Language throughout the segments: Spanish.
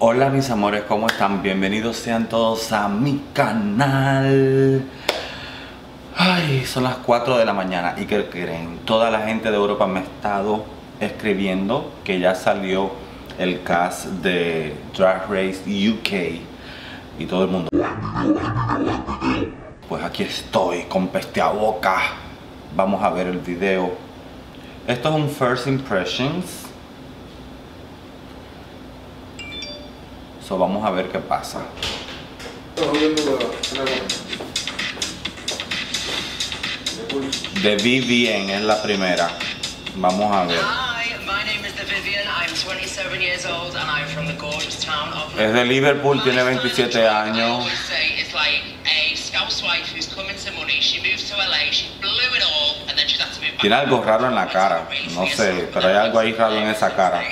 Hola mis amores, ¿cómo están? Bienvenidos sean todos a mi canal. Ay, son las 4 de la mañana y ¿qué creen? Toda la gente de Europa me ha estado escribiendo que ya salió el cast de Drag Race UK y todo el mundo. Pues aquí estoy con peste a boca. Vamos a ver el video. Esto es un First Impressions. So, vamos a ver qué pasa. The Vivienne es la primera. Vamos a ver. Es de Liverpool, tiene 27 años. Tiene algo raro en la cara, no sé, pero hay algo ahí raro en esa cara.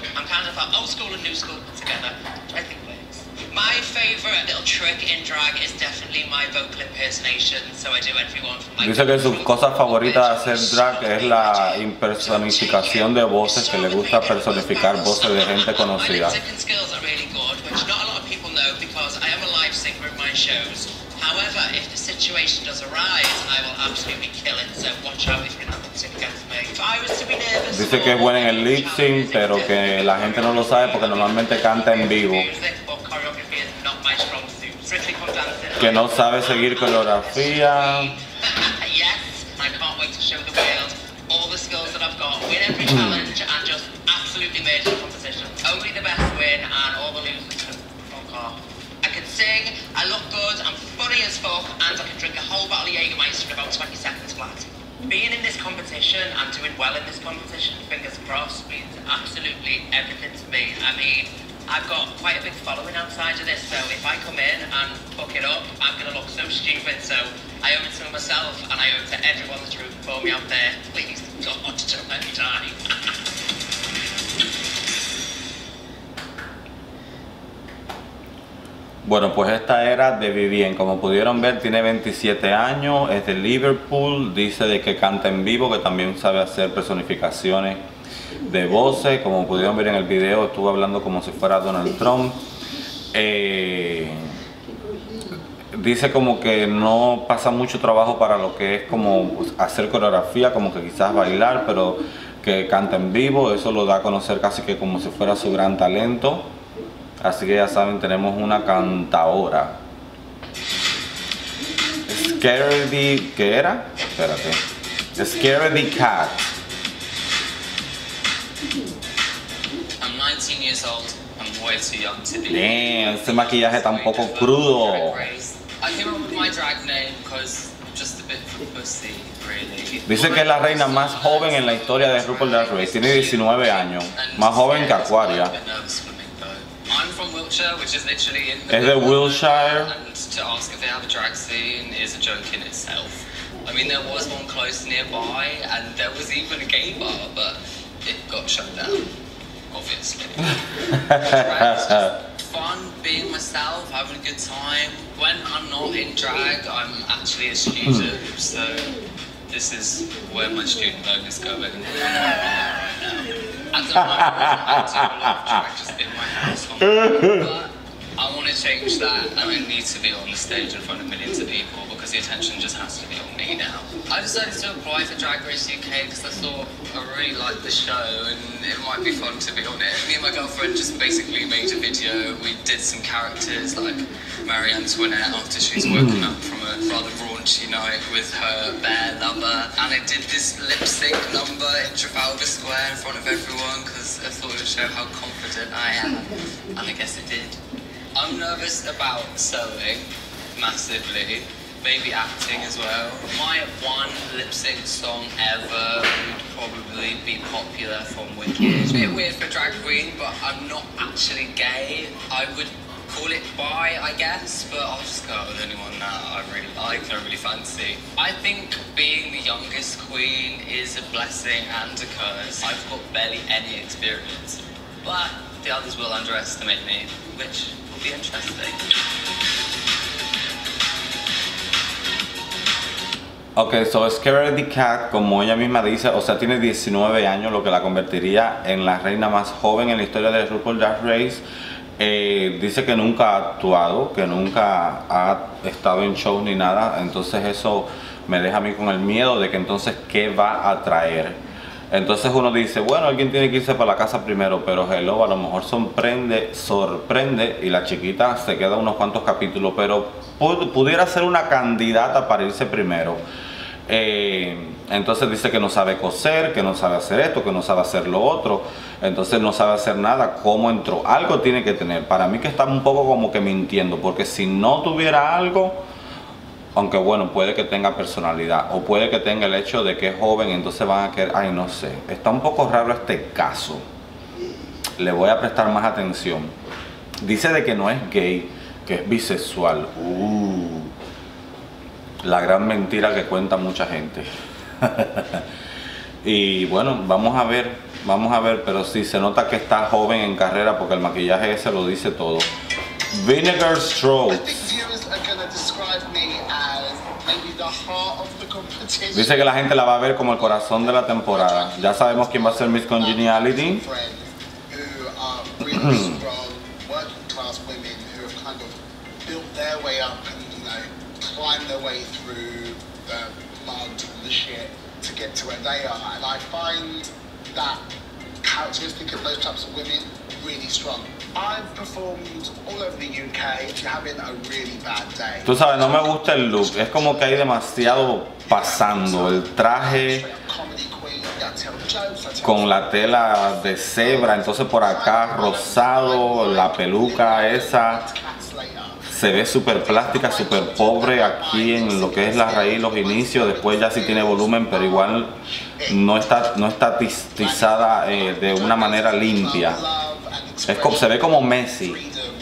My favorite little trick in drag is definitely my vocal impersonation, so I do everyone from like... Dice que su cosa favorita de hacer drag es la impersonificación de voces, que le gusta personificar voces de gente conocida. However, if the situation does arise, I will absolutely kill it, so watch out if you're not lip sync against me. If I was to be nervous... Dice que es buena en el lip sync, pero que la gente no lo sabe porque normalmente canta en vivo. Que no sabe seguir coreografía. Yes, I can't wait to show the world all the skills that I've got, win every challenge and just absolutely murder the competition. Only the best win and all the losers can fuck off. I can sing, I look good, I'm funny as fuck, and I can drink a whole bottle of Jägermeister in about 20 seconds flat. Being in this competition and doing well in this competition, fingers crossed, means absolutely everything to me. I mean, I've got quite a big following outside of this, so if I come in and fuck it up, I'm going to look so stupid, so I owe it to myself and I owe it to everyone that's rooting for me out there. Please don't let me die. Bueno, pues esta era de Vivienne. Como pudieron ver, tiene 27 años, es de Liverpool, dice de que canta en vivo, que también sabe hacer personificaciones de voces. Como pudieron ver en el video, estuvo hablando como si fuera Donald Trump. Dice como que no pasa mucho trabajo para lo que es como hacer coreografía, como que quizás bailar, pero que canta en vivo, eso lo da a conocer casi que como si fuera su gran talento. Así que ya saben, tenemos una cantadora. Scaredy, ¿qué era? Espérate. Scaredy Cat. I'm 19 years old. I'm way too young to be. Damn, este maquillaje está un poco crudo. I came up with my drag name because I'm just a bit pussy, really. Dice que es la reina más joven en la historia de RuPaul Drag Race. Tiene 19 años. Más joven que Aquaria. I'm from Wiltshire, which is literally in Es de Wiltshire. And to ask if they have a drag scene is a joke in itself. I mean, there was one close nearby, and there was even a gay bar, but it got shut down, obviously. Drag's just fun, being myself, having a good time. When I'm not in drag, I'm actually a student, so this is where my student loan is going. At the moment, I do a lot of drag just in my house, but I want to change that, and I need to be on the stage in front of millions of people because the attention just has to be on me now. I decided to apply for Drag Race UK because I thought I really liked the show and it might be fun to be on it. Me and my girlfriend just basically made a video. We did some characters like Marie Antoinette after she's woken up from a rather raunchy night with her bear lover, and I did this lip sync number in Trafalgar Square in front of everyone because I thought it would show how confident I am, and I guess it did. I'm nervous about sewing massively, maybe acting as well. My one lip sync song ever would probably be Popular from Wicked. It's a bit weird for drag queen, but I'm not actually gay. I would call it bi, I guess, but I'll just go out with anyone that I really like and I really fancy. I think being the youngest queen is a blessing and a curse. I've got barely any experience, but the others will underestimate me, which will be interesting. Ok, so Scaredy Cat, como ella misma dice, o sea, tiene 19 años, lo que la convertiría en la reina más joven en la historia de RuPaul Drag Race. Dice que nunca ha actuado, que nunca ha estado en shows ni nada, entonces eso me deja a mí con el miedo de que entonces qué va a traer. Entonces uno dice, bueno, alguien tiene que irse para la casa primero, pero hello, a lo mejor sorprende y la chiquita se queda unos cuantos capítulos, pero pudiera ser una candidata para irse primero. Entonces dice que no sabe coser, que no sabe hacer esto, que no sabe hacer lo otro, entonces no sabe hacer nada. ¿Cómo entró? Algo tiene que tener. Para mí que está un poco como que mintiendo, porque si no tuviera algo, aunque bueno, puede que tenga personalidad o puede que tenga el hecho de que es joven, entonces van a querer, ay, no sé, está un poco raro este caso. Le voy a prestar más atención. Dice de que no es gay, que es bisexual. La gran mentira que cuenta mucha gente. Y bueno, vamos a ver, pero sí se nota que está joven en carrera porque el maquillaje ese lo dice todo. Vinegar Strokes. Dice que la gente la va a ver como el corazón de la temporada. Ya sabemos quién va a ser Miss Congeniality. Climb their way through the mud and the shit to get to where they are, and I find that characteristic of those types of women really strong. I've performed all over the UK. If you're having a really bad day, tú sabes, no me gusta el look, es como que hay demasiado pasando. El traje con la tela de cebra, entonces por acá rosado, la peluca esa se ve súper plástica, súper pobre aquí en lo que es la raíz, los inicios. Después ya sí tiene volumen, pero igual no está tizada de una manera limpia. Se ve como Messi.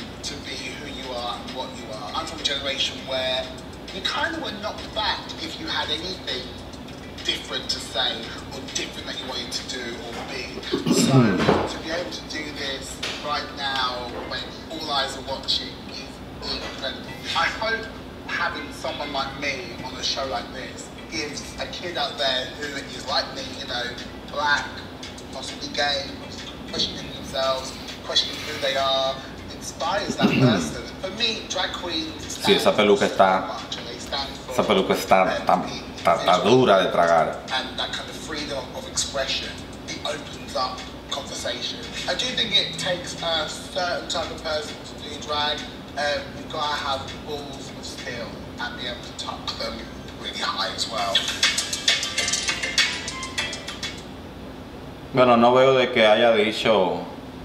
I hope having someone like me on a show like this gives a kid out there who is like me, you know, black, possibly gay, questioning themselves, questioning who they are, inspires that person. For me, drag queens Sí, esa peluca está dura de tragar. And that kind of freedom of expression, it opens up conversation. I do think it takes a certain type of person to do drag. You've got to have balls of steel and be able to tuck them really high as well. Bueno, no veo de que haya dicho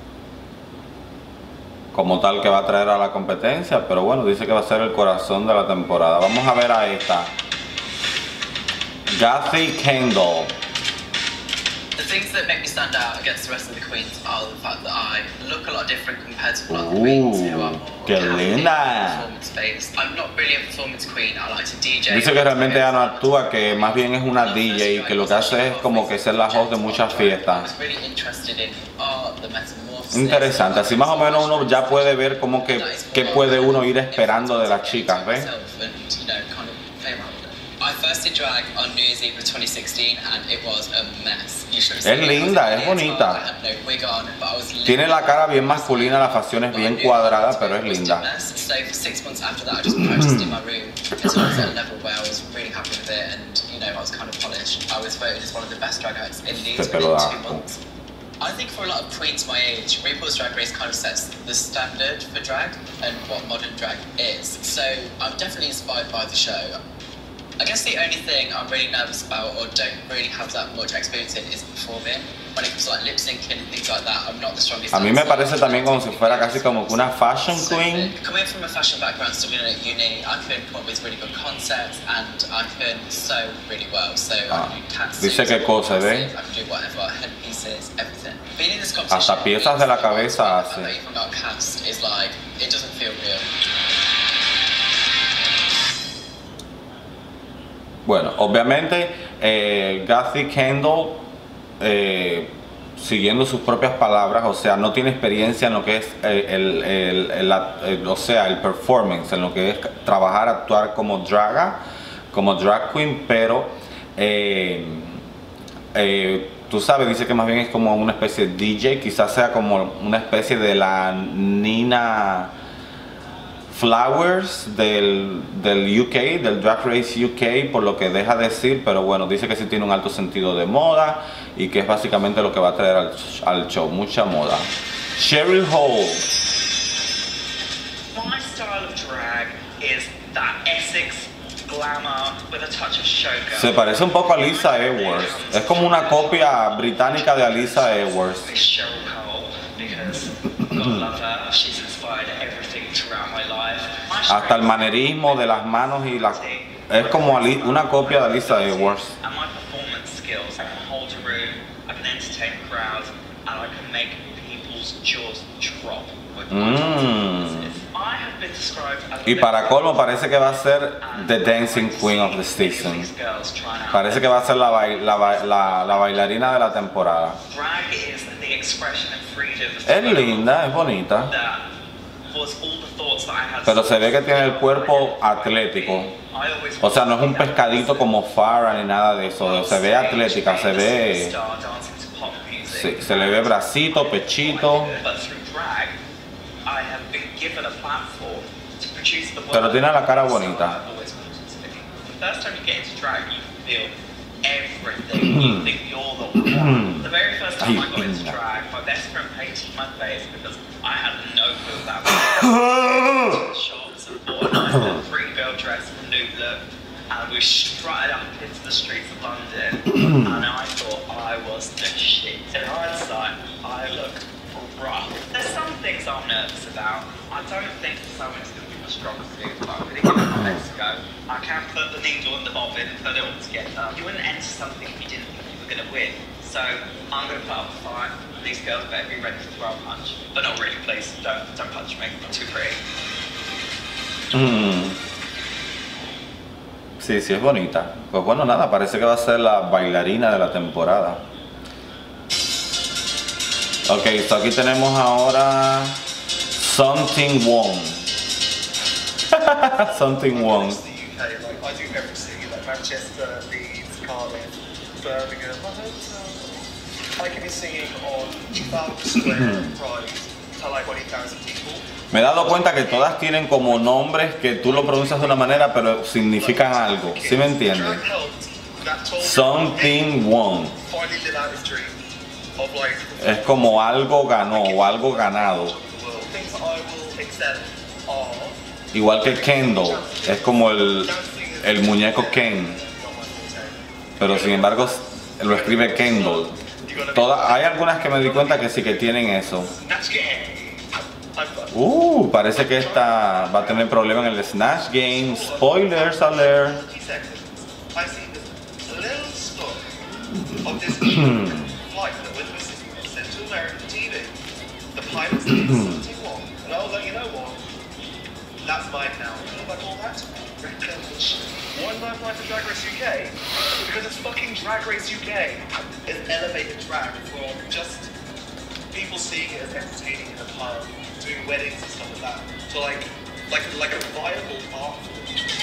como tal que va a traer a la competencia, pero bueno, dice que va a ser el corazón de la temporada. Vamos a ver a esta. Kathy Kendall. The things that make me stand out against the rest of the queens are the fact that I look a lot different compared to a lot of the queens who are more performance-based. I'm not really a performance queen, I like to DJ. Dice que realmente ella no actúa, que más bien es una DJ, que lo que hace es como que ser la host de muchas fiestas. Interesante, así más o menos uno ya puede ver como que qué puede uno ir esperando de las chicas, ¿ves? I first did drag on New Year's Eve of 2016 and it was a mess. Es linda, es bonita. Tiene la cara bien masculina, la facción es bien cuadrada, pero es linda. So for 6 months after that I just practiced in my room until I was at a level where I was really happy with it and you know I was kind of polished. I was voted as one of the best drag acts in Leeds within 2 months. I think for a lot of queens my age, RuPaul's Drag Race kind of sets the standard for drag and what modern drag is. So I'm definitely inspired by the show. I guess the only thing I'm really nervous about or don't really have that much experience in is performing. When it comes to like lip syncing and things like that, I'm not the strongest. A mí me parece también como si fuera casi como una fashion queen. Coming from a fashion background, studying at uni, I can come up with really good concepts and I can sew really well. So I can do cat suits, dice qué cosa, ¿ves? I can do whatever, headpieces, everything. Being in this competition, hasta piezas de la cabeza hace. I even got cast is like it doesn't feel real. Bueno, obviamente Kathy Kendall, siguiendo sus propias palabras, o sea, no tiene experiencia en lo que es el performance, en lo que es trabajar, actuar como drag queen, pero tú sabes, dice que más bien es como una especie de DJ, quizás sea como una especie de la Nina Flowers del UK, del Drag Race UK, por lo que deja decir, pero bueno, dice que sí tiene un alto sentido de moda y que es básicamente lo que va a traer al show, mucha moda. Cheryl Hole. My style of drag is that Essex glamour with a touch of showgirl. Se parece un poco a Lisa Edwards, es como una copia británica de Alisa Edwards. Cheryl Cole, because God love her, she's inspired everything throughout my life. Hasta el manerismo de las manos y las... Es como una copia de Alisa Edwards. And my performance skills, I can hold a room, I can entertain crowds, and I can make people's jaws drop with my performances. I have been described as Y para colmo parece que va a ser The Dancing Queen of the Season. Parece que va a ser la bailarina de la temporada. Drag is the expression and freedom. Es linda, es bonita. That was all the thoughts that I had. Pero se ve que tiene el cuerpo atlético. O sea, no es un pescadito como Farrah ni nada de eso. Se ve atlética, se ve... Sí, se le ve bracito, pechito. Pero tiene la cara bonita. Ay, and we strutted up into the streets of London, and I thought I was the shit. In hindsight, I look rough. There's some things I'm nervous about. I don't think sewing's going to be my strong suit, but I'm going to give it my best go. I can't put the needle in the bobbin and put it all together. You wouldn't enter something if you didn't think you were going to win. So I'm going to put up a fight. These girls better be ready to throw a punch. But not really, please. Don't punch me. I'm too pretty. Sí, sí es bonita. Pues bueno, nada, parece que va a ser la bailarina de la temporada. Ok, so aquí tenemos ahora Something Wong. Something Wong. I do everything, like Manchester, Leeds, Cardiff, Birmingham, I can be singing on Trafalgar Square, Pride, to like 20,000 people. Me he dado cuenta que todas tienen como nombres que tú lo pronuncias de una manera pero significan algo, ¿sí me entiendes? Something Won. Es como algo ganó o algo ganado. Igual que Kendall, es como el muñeco Ken, pero sin embargo lo escribe Kendall. Hay algunas que me di cuenta que sí que tienen eso. Parece que esta va a tener problema en el Snatch Game. Spoilers alert. That's mine now. What do I call that? Why did I apply to Drag Race UK? Because it's fucking Drag Race UK. It's elevated drag from just people seeing it as entertaining in a pub, doing weddings and stuff like that, to like a viable art form.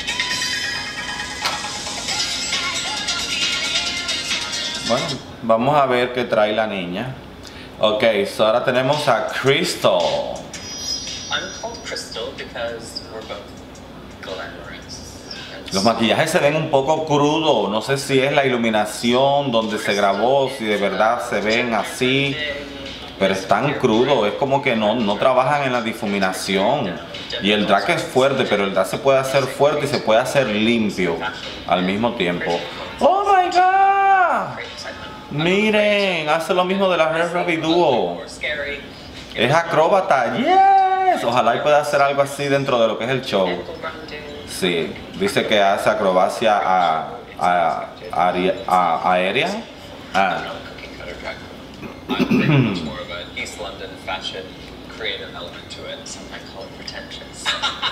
Bueno, vamos a ver qué trae la niña. Ok, so ahora tenemos a Crystal. I'm called Crystal because we're both glamorous. Los maquillajes se ven un poco crudos, no sé si es la iluminación donde se grabó, si de verdad se ven así, pero están crudos, es como que no trabajan en la difuminación. Y el drag es fuerte, pero el drag se puede hacer fuerte y se puede hacer limpio al mismo tiempo. ¡Oh my God! Miren, hace lo mismo de la Rare Rabbit Duo. Es acróbata, yes. Ojalá y pueda hacer algo así dentro de lo que es el show. Sí, dice que hace acrobacia aérea. More of an East London fashion creative element to it. Some might call it pretentious.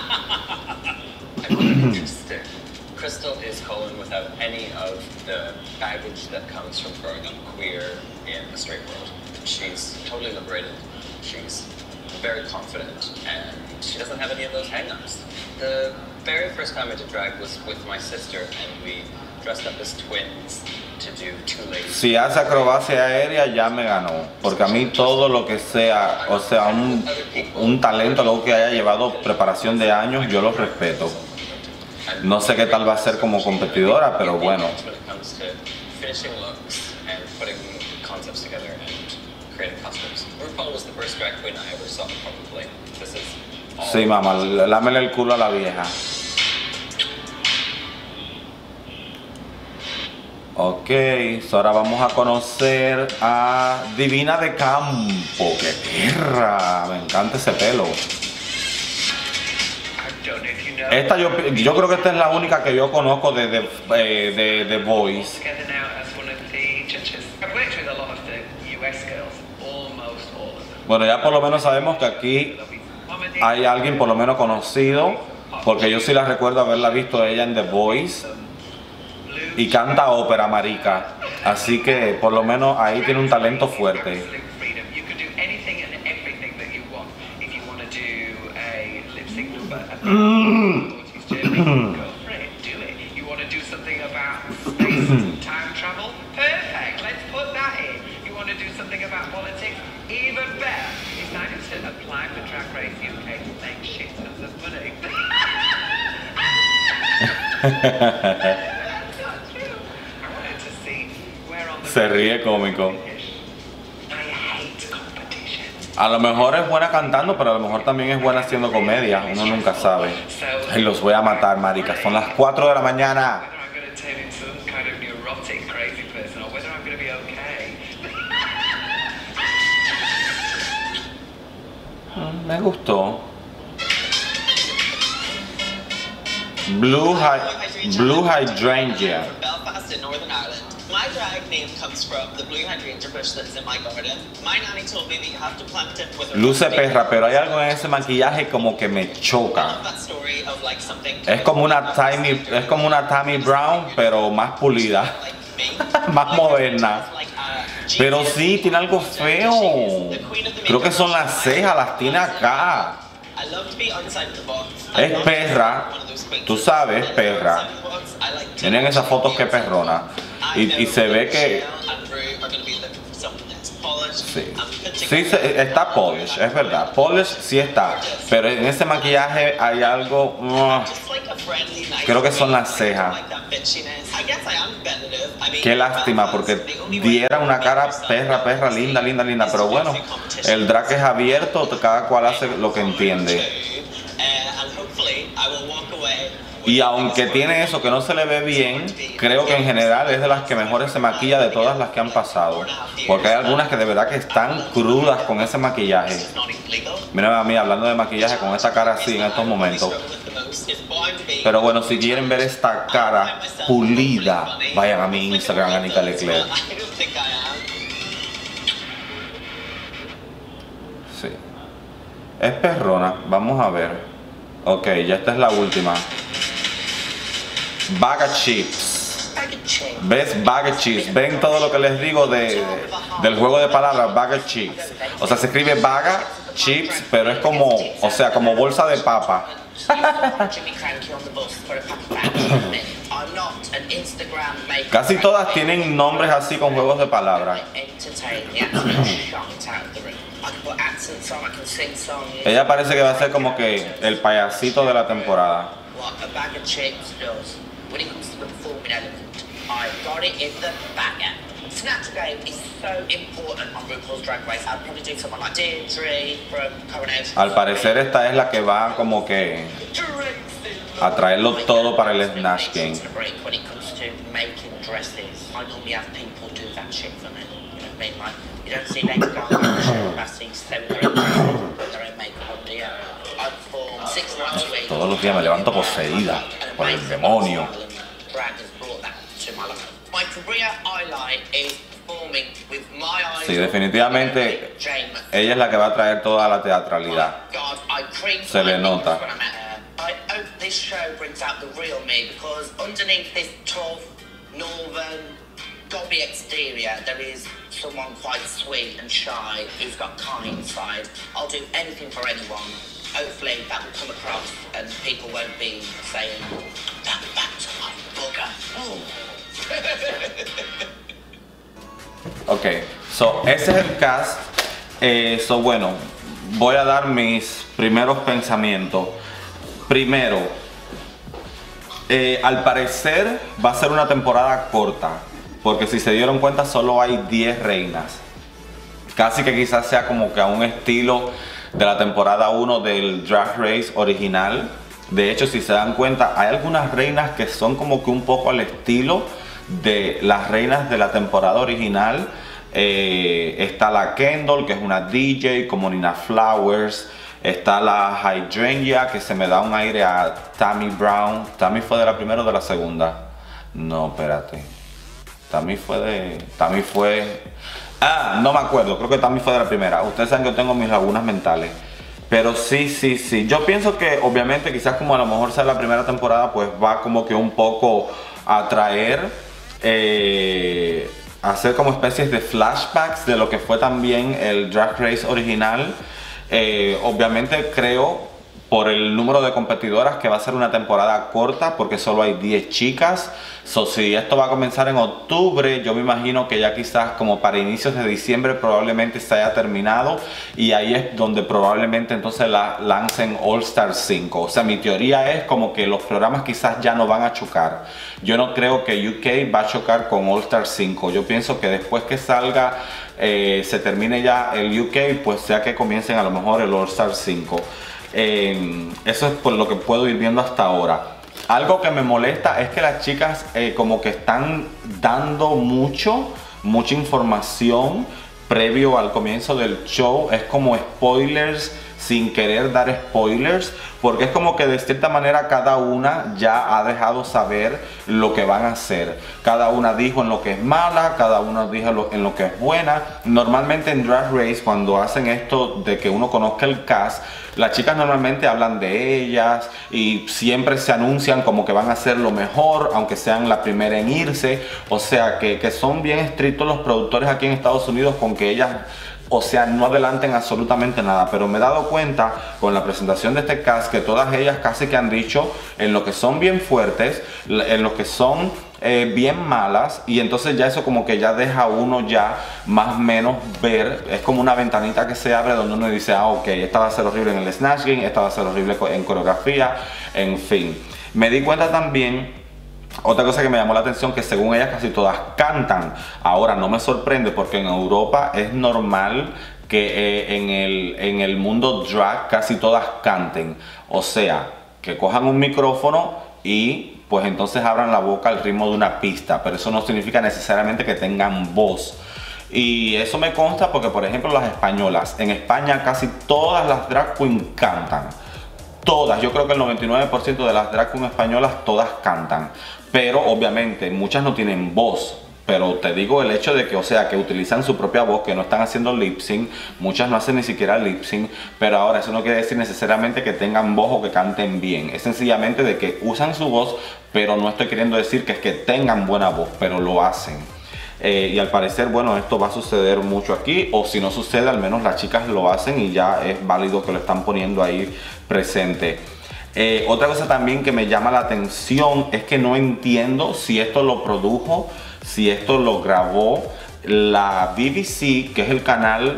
I find it interesting. Crystal is Colin without any of the baggage that comes from growing up queer in the straight world. She's totally liberated. She's very confident, and she doesn't have any of those hang-ups. The very first time I did drag was with my sister, and we dressed up as twins to do two ladies. Si hace acrobacia aérea ya me ganó, porque a mí todo lo que sea, o sea, un talento, algo que haya llevado preparación de años, yo lo respeto. No sé qué tal va a ser como competidora, pero bueno. When it comes to finishing looks and putting concepts together and creating costumes. RuPaul was the first drag queen I ever saw probably. This is all Sí, mamá, lámele el culo a la vieja. Ok, so ahora vamos a conocer a Divina de Campo. ¡Qué perra! Me encanta ese pelo. Esta yo creo que esta es la única que yo conozco de The Voice. Bueno, ya por lo menos sabemos que aquí hay alguien por lo menos conocido, porque yo sí la recuerdo haberla visto ella en The Voice. Y canta ópera, marica. Así que por lo menos ahí tiene un talento fuerte. Se ríe cómico. A lo mejor es buena cantando, pero a lo mejor también es buena haciendo comedia. Uno nunca sabe. Y los voy a matar, marica. Son las 4 de la mañana. Me gustó. Blue Hydrangea. Belfast in Northern Ireland. My drag name comes from the blue hydrangea bush that's in my garden. My nanny told me that you have to plant it with a Luce perra, pero hay algo en ese maquillaje como que me choca. Es como una Tammy Brown, pero más pulida, más moderna. Pero sí, tiene algo feo. Creo que son las cejas, las tiene acá. Es perra, tú sabes, perra. Miren esas fotos que perrona. Y se ve que sí, está polish, es verdad. Polish sí está, pero en ese maquillaje hay algo. Creo que son las cejas. Qué lástima, porque diera una cara perra, linda. Pero bueno, el drag es abierto, cada cual hace lo que entiende. Y aunque tiene eso que no se le ve bien, creo que en general es de las que mejor se maquilla de todas las que han pasado. Porque hay algunas que de verdad que están crudas con ese maquillaje. Miren a mí hablando de maquillaje con esta cara así en estos momentos. Pero bueno, si quieren ver esta cara pulida, vayan a mi Instagram, Anika Leclerc. Sí. Es perrona, vamos a ver. Ok, ya esta es la última. Bag of Chips. ¿Ves? Bag of Chips. ¿Ven todo lo que les digo del juego de palabras? Bag of Chips. O sea, se escribe Bag of Chips, pero es como, o sea, como bolsa de papa. Casi todas tienen nombres así con juegos de palabras. Ella parece que va a ser como que el payasito de la temporada. Snatch game is so important on RuPaul's Drag Race. I'd probably do someone like Deirdre from Coronation. Al parecer esta es la que va como que a traerlo todo para el Snatch Game. When it comes to making dresses, I normally have people do that shit for me. You know what I mean? Like, you don't see Lady Gaga and Bassy sewing their own makeup on the I perform 6 nights a week. Todos los días me levanto poseída por el demonio. Drag has brought that to my life. My career highlight is performing with my eyes. Sí, definitivamente ella es la que va a traer toda la teatralidad. Se le nota. I hope this show brings out the real me, because underneath this tough, northern, gobby exterior, there is someone quite sweet and shy who's got kind side. I'll do anything for anyone. Hopefully that will come across and people won't be saying, "That's back to my bugger." Ok, so ese es el cast. Bueno, voy a dar mis primeros pensamientos. Primero, al parecer va a ser una temporada corta, porque si se dieron cuenta solo hay 10 reinas. Casi que quizás sea como que a un estilo de la temporada 1 del Drag Race original. De hecho, si se dan cuenta, hay algunas reinas que son como que un poco al estilo de las reinas de la temporada original. Está la Kendall, que es una DJ como Nina Flowers. Está la Hydrangea, que se me da un aire a Tammy Brown. ¿Tammy fue de la primera o de la segunda? No, espérate. Tammy fue... Ah, no me acuerdo, creo que Tammy fue de la primera. Ustedes saben que yo tengo mis lagunas mentales. Pero sí. Yo pienso que obviamente quizás como a lo mejor sea la primera temporada, pues va como que un poco a traer, hacer como especies de flashbacks de lo que fue también el Drag Race original. Obviamente creo por el número de competidoras que va a ser una temporada corta porque solo hay 10 chicas. Si esto va a comenzar en octubre, yo me imagino que ya quizás como para inicios de diciembre probablemente se haya terminado, y ahí es donde probablemente entonces la lancen All Star 5. O sea, mi teoría es como que los programas quizás ya no van a chocar. Yo no creo que UK va a chocar con All Star 5. Yo pienso que después que salga, se termine ya el UK, pues sea que comiencen a lo mejor el All Star 5. Eso es por lo que puedo ir viendo hasta ahora. Algo que me molesta es que las chicas como que están dando mucha información previo al comienzo del show. Es como spoilers sin querer dar spoilers, porque es como que de cierta manera cada una ya ha dejado saber lo que van a hacer. Cada una dijo en lo que es mala, cada una dijo en lo que es buena. Normalmente en Drag Race, cuando hacen esto de que uno conozca el cast, las chicas normalmente hablan de ellas y siempre se anuncian como que van a hacer lo mejor, aunque sean la primera en irse. O sea que son bien estrictos los productores aquí en Estados Unidos con que ellas, o sea, no adelanten absolutamente nada. Pero me he dado cuenta con la presentación de este cast que todas ellas casi que han dicho en lo que son bien fuertes, en lo que son bien malas, y entonces ya eso como que ya deja a uno ya más o menos ver. Es como una ventanita que se abre donde uno dice, ah, ok, esta va a ser horrible en el Snatch Game, esta va a ser horrible en coreografía, en fin. Me di cuenta también, otra cosa que me llamó la atención, que según ellas casi todas cantan. Ahora no me sorprende porque en Europa es normal que en el mundo drag casi todas canten. O sea, que cojan un micrófono y pues entonces abran la boca al ritmo de una pista. Pero eso no significa necesariamente que tengan voz. Y eso me consta porque, por ejemplo, las españolas. En España casi todas las drag queens cantan. Todas, yo creo que el 99% de las drag queens españolas todas cantan. Pero obviamente muchas no tienen voz. Pero te digo el hecho de que, o sea, que utilizan su propia voz, que no están haciendo lip sync. Muchas no hacen ni siquiera lip sync. Pero ahora eso no quiere decir necesariamente que tengan voz o que canten bien. Es sencillamente de que usan su voz, pero no estoy queriendo decir que es que tengan buena voz, pero lo hacen. Y al parecer, bueno, esto va a suceder mucho aquí, o si no sucede, al menos las chicas lo hacen y ya es válido que lo están poniendo ahí presente. Otra cosa también que me llama la atención es que no entiendo si esto lo produjo, si esto lo grabó la BBC, que es el canal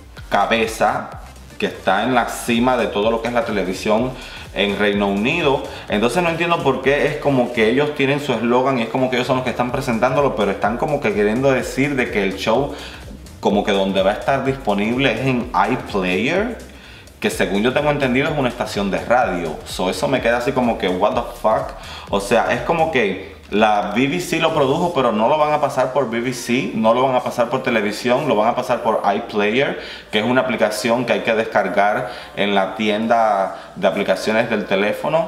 cabeza, que está en la cima de todo lo que es la televisión en Reino Unido. Entonces no entiendo por qué es como que ellos tienen su eslogan y es como que ellos son los que están presentándolo, pero están como que queriendo decir de que el show como que donde va a estar disponible es en iPlayer, que según yo tengo entendido es una estación de radio. Eso me queda así como que what the fuck. O sea, es como que la BBC lo produjo, pero no lo van a pasar por BBC, no lo van a pasar por televisión, lo van a pasar por iPlayer, que es una aplicación que hay que descargar en la tienda de aplicaciones del teléfono,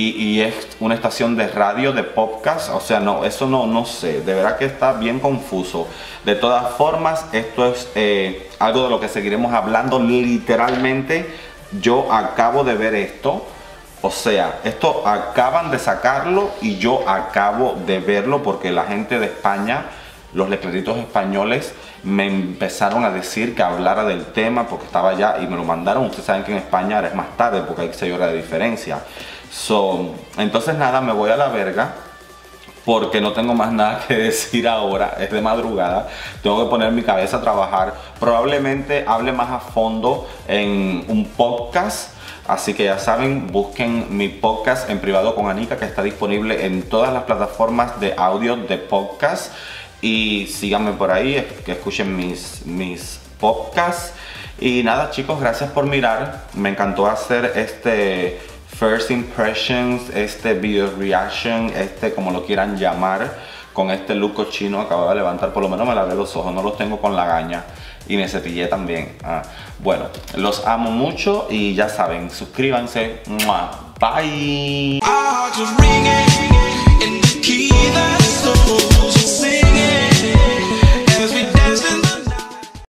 y es una estación de radio, de podcast. O sea, no, eso no sé, de verdad que está bien confuso. De todas formas, esto es algo de lo que seguiremos hablando. Literalmente, yo acabo de ver esto. O sea, esto acaban de sacarlo y yo acabo de verlo porque la gente de España, los lecleritos españoles, me empezaron a decir que hablara del tema porque estaba allá y me lo mandaron. Ustedes saben que en España ahora es más tarde porque hay 6 horas de diferencia. Entonces nada, me voy a la verga porque no tengo más nada que decir ahora, es de madrugada, tengo que poner mi cabeza a trabajar. Probablemente hable más a fondo en un podcast, así que ya saben, busquen mi podcast En Privado con Anika, que está disponible en todas las plataformas de audio de podcast, y síganme por ahí, que escuchen mis podcasts. Y nada, chicos, gracias por mirar, me encantó hacer este First Impressions, este video reaction, como lo quieran llamar, con este look cochino. Acabo de levantar, por lo menos me lavé los ojos, no los tengo con lagaña, y me cepillé también. Bueno, los amo mucho y ya saben, suscríbanse. ¡Mua! Bye.